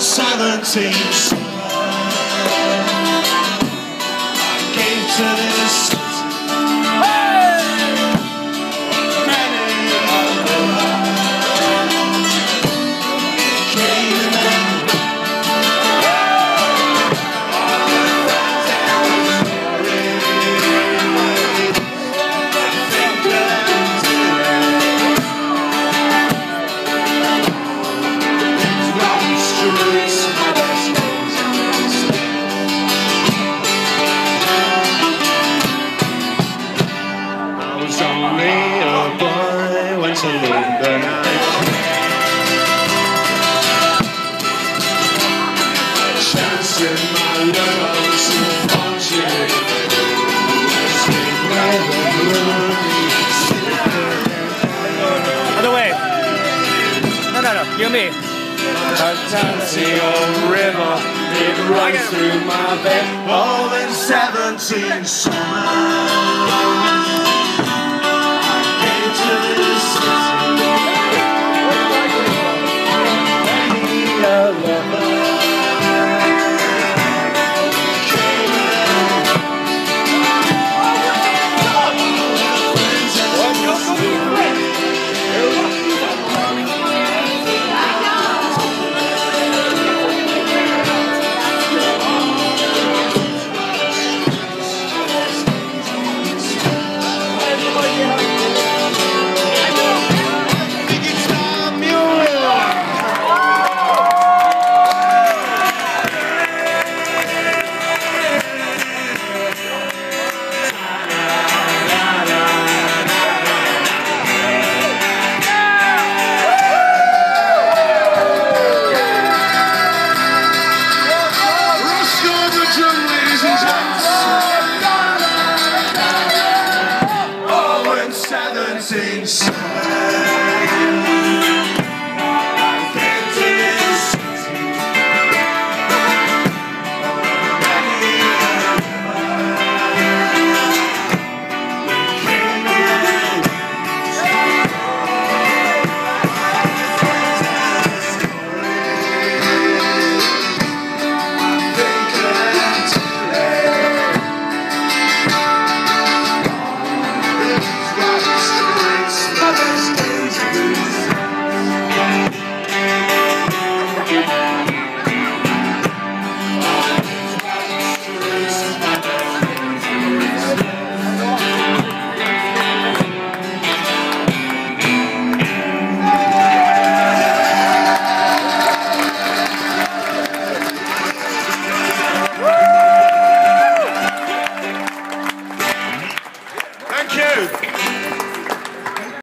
17 summer, I came to this city. Many a river came and went. All the friends that was worried, I think that today. Long streets, my best days in this city. I was only a boy when to leave the night. Chancing my loves and fortune. Other way. No. You and me. A fancy old river, it runs through my veins. All in 17 summer, I came to this city. A lover came and Thank you.